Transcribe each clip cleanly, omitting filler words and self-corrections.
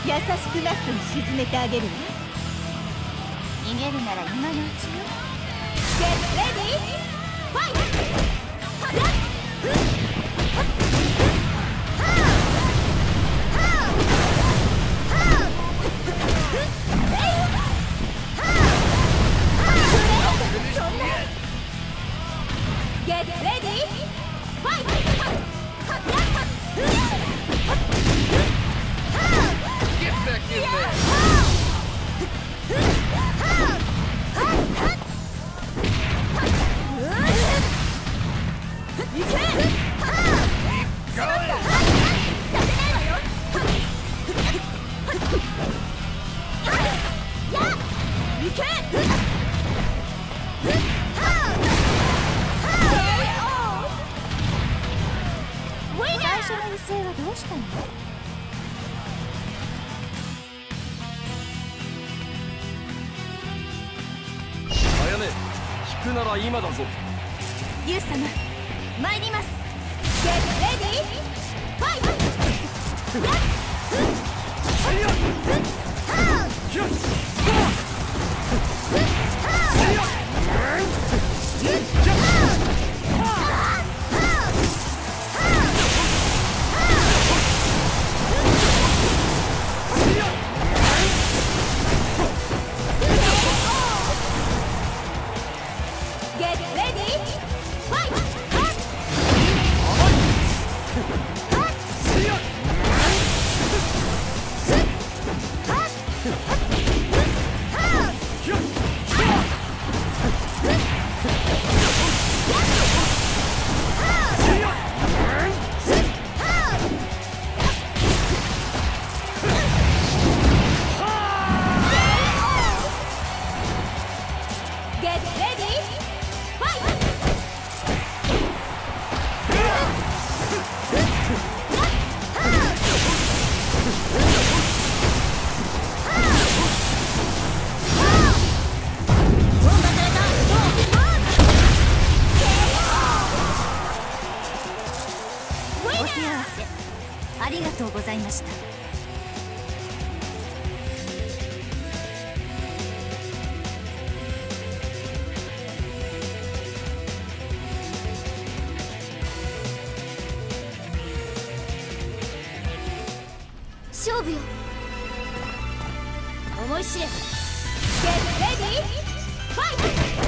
優しくマットに沈めてあげるわ。 逃げるなら今のうちよ。 Get ready! Fight! Get ready! Fight! Get back in there! You can! Keep going! You can! 最初の威勢はどうしたの？ あやめ、引くなら今だぞ。 ユウ様、参ります。Get ready! Fight! ありがとうございました。 勝負よ。思い知れ。Get ready! Fight!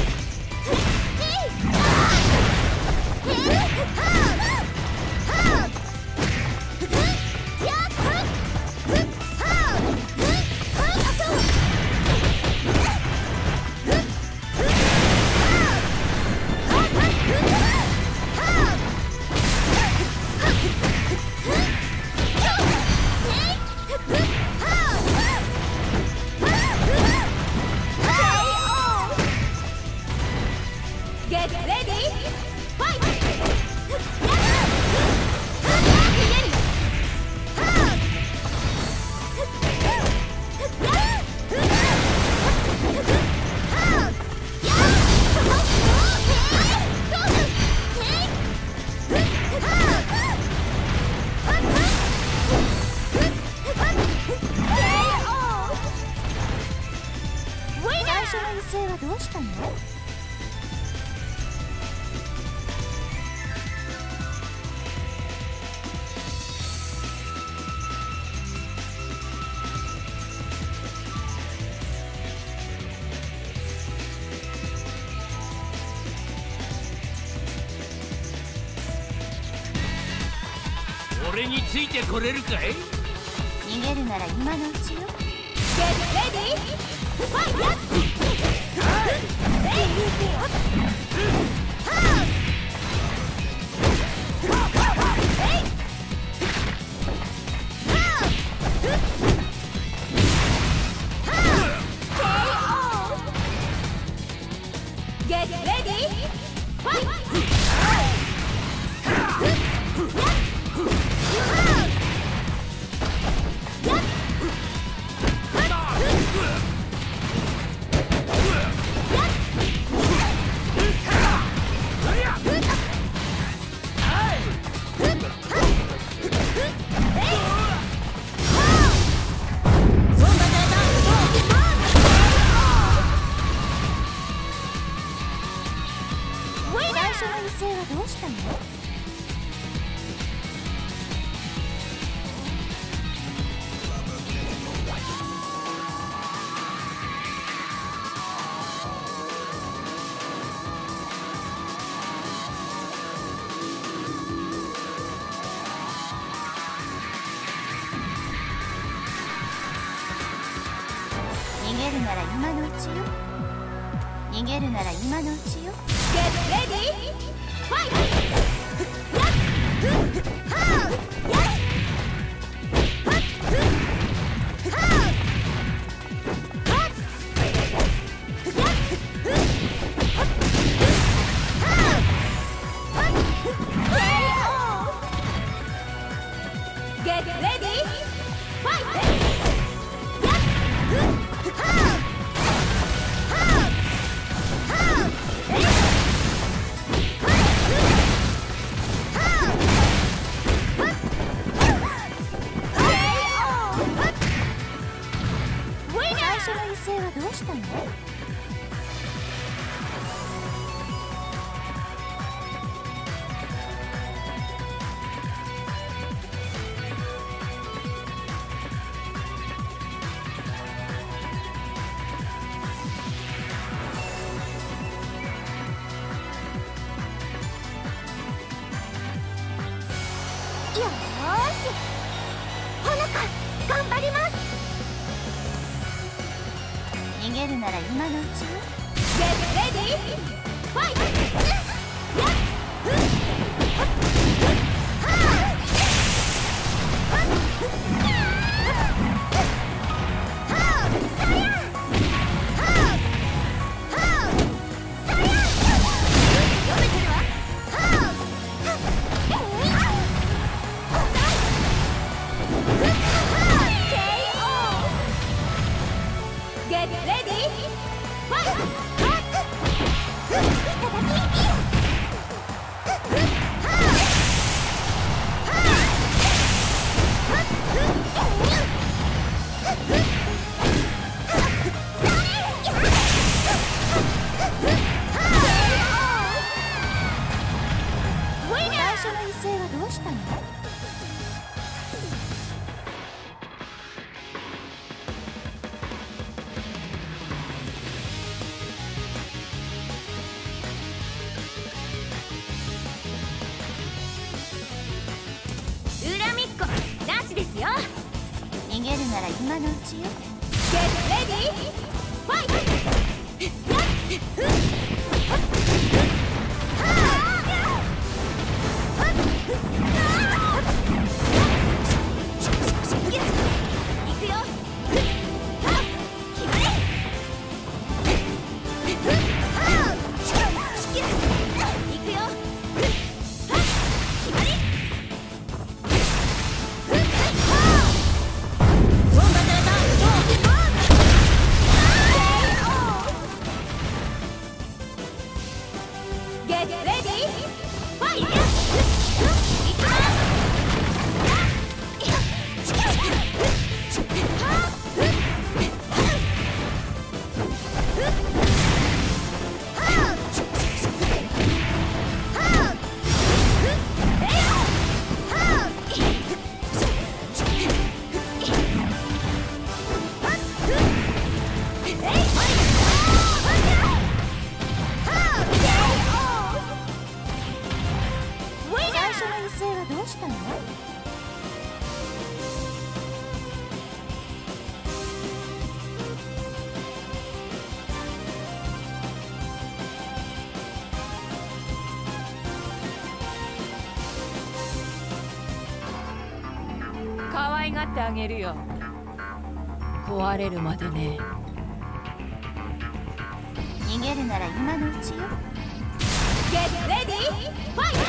Get ready! Fight! 最初の威勢はどうしたの？ 俺についてこれるかい？ 逃げるなら今のうちよ。 Get ready! Fight! Get ready! Fight! 初の威勢はどうしたの？逃げるなら今のうちよ。逃げるなら今のうちよ。 Get ready! Fight! 最初の威勢はどうしたの？ よーし、ほのか頑張ります。 逃げるなら今のうちよ。 Get ready! Fight! 最初の威勢はどうしたの？ 恨みっこなしですよ。 逃げるなら今のうちよ。 Get ready! Fight! 最初の威勢はどうしたの？ 可愛がってあげるよ。壊れるまでね。 逃げるなら今のうちよ。 Get ready! Fight!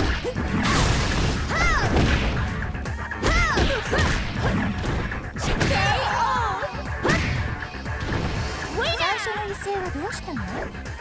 シャッ性はどうしたの？